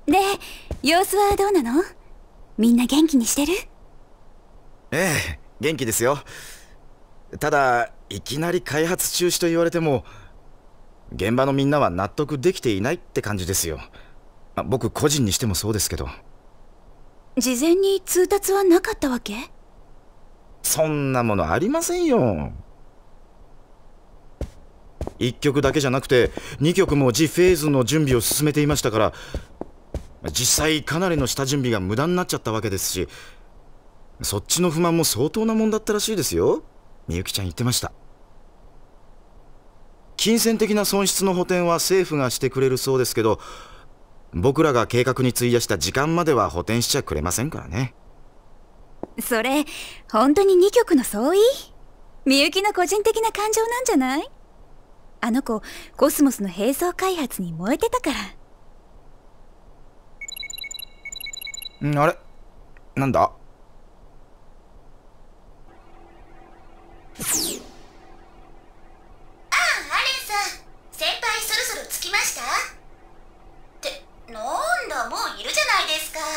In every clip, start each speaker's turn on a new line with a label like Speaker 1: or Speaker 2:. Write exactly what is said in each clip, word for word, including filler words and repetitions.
Speaker 1: で、様子はどうなの？みんな元気にしてる？
Speaker 2: ええ、元気ですよ。ただ、いきなり開発中止と言われても、現場のみんなは納得できていないって感じですよ。僕個人にしてもそうですけど。
Speaker 1: 事前に通達はなかったわけ？
Speaker 2: そんなものありませんよ。いっきょくだけじゃなくてにきょくもジ・フェーズの準備を進めていましたから、実際かなりの下準備が無駄になっちゃったわけですし、そっちの不満も相当なもんだったらしいですよ。みゆきちゃん言ってました。金銭的な損失の補填は政府がしてくれるそうですけど、僕らが計画に費やした時間までは補填しちゃくれませんからね。
Speaker 1: それ本当ににきょくの相違？みゆきの個人的な感情なんじゃない？あの子コスモスの並走開発に燃えてたから。
Speaker 2: んあれなんだ？
Speaker 3: ああ、アレンさん、先輩そろそろ着きました？ってなんだ、もういるじゃないですか。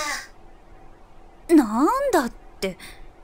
Speaker 1: なんだって。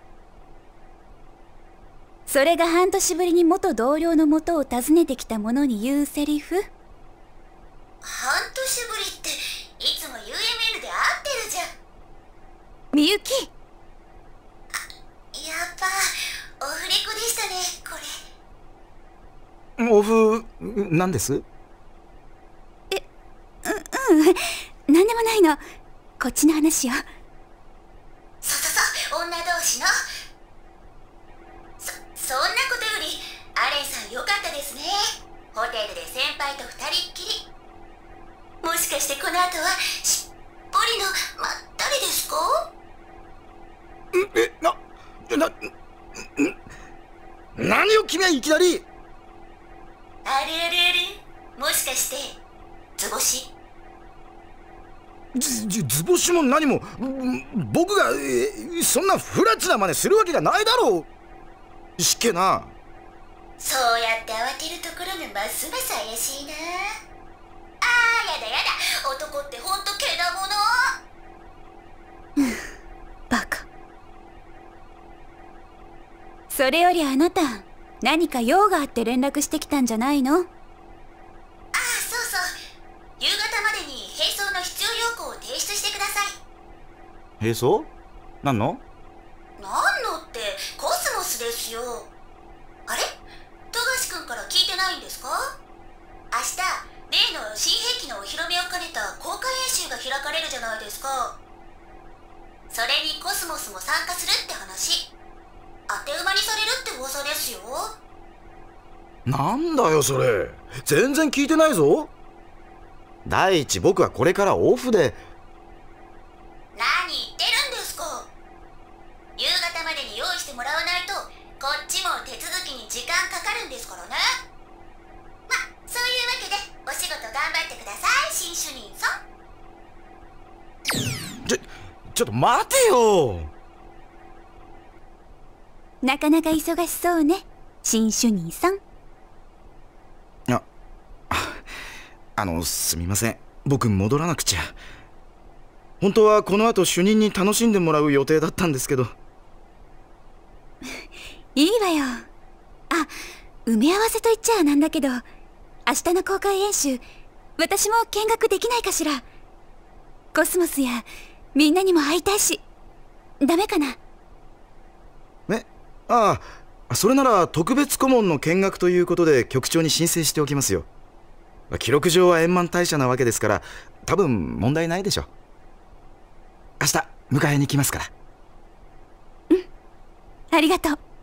Speaker 1: それが半年ぶりに元同僚の元を訪ねてきた者に言うセリフ？
Speaker 3: 半年ぶりっていつも ユーエムエヌ で会ってるじゃん。
Speaker 1: みゆき、
Speaker 3: やっぱオフレコでしたね、これ。
Speaker 2: オフなんです？
Speaker 1: え、う、うん、なんでもないの。こっちの話よ。
Speaker 3: そうそうそう、女同士の。そ、そんなことより、アレンさんよかったですね。ホテルで先輩と二人っきり。もしかしてこの後は、しっぽりのまったりですか？
Speaker 2: え、な、な、何を君はいきなり。
Speaker 3: あれあれあれ、もしかして図星？
Speaker 2: ず、ず、図星も何も僕が、え、そんな不埒な真似するわけがないだろう。しっけな。
Speaker 3: そうやって慌てるところがますます怪しいな。あー、やだやだ、男ってほんとけだもの。
Speaker 1: バカ。それよりあなた、何か用があって連絡してきたんじゃないの？
Speaker 3: ああ、そうそう。夕方までに並走の必要要項を提出してください。
Speaker 2: 並走？何の？
Speaker 3: 何のってコスモスですよ。あれ？富樫君から聞いてないんですか？明日、例の新兵器のお披露目を兼ねた公開演習が開かれるじゃないですか。それにコスモスも参加するって話。当て馬にされるって噂ですよ。
Speaker 2: なんだよそれ、全然聞いてないぞ。第一、僕はこれからオフで。
Speaker 3: 何言ってるんですか？夕方までに用意してもらわないとこっちも手続きに時間かかるんですからね。ま、そういうわけでお仕事頑張ってください、新主任さん。
Speaker 2: ちょ、ちょっと待てよ。
Speaker 1: なかなか忙しそうね、新主任さん。
Speaker 2: あ、あの、すみません。僕戻らなくちゃ。本当はこの後主任に楽しんでもらう予定だったんですけど。
Speaker 1: いいわよ。あ、埋め合わせと言っちゃなんだけど、明日の公開演習、私も見学できないかしら。コスモスやみんなにも会いたいし、ダメかな？
Speaker 2: え、ああ、それなら特別顧問の見学ということで局長に申請しておきますよ。記録上は円満退社なわけですから、多分問題ないでしょう。明日迎えに来ますから。
Speaker 1: うん、ありがとう。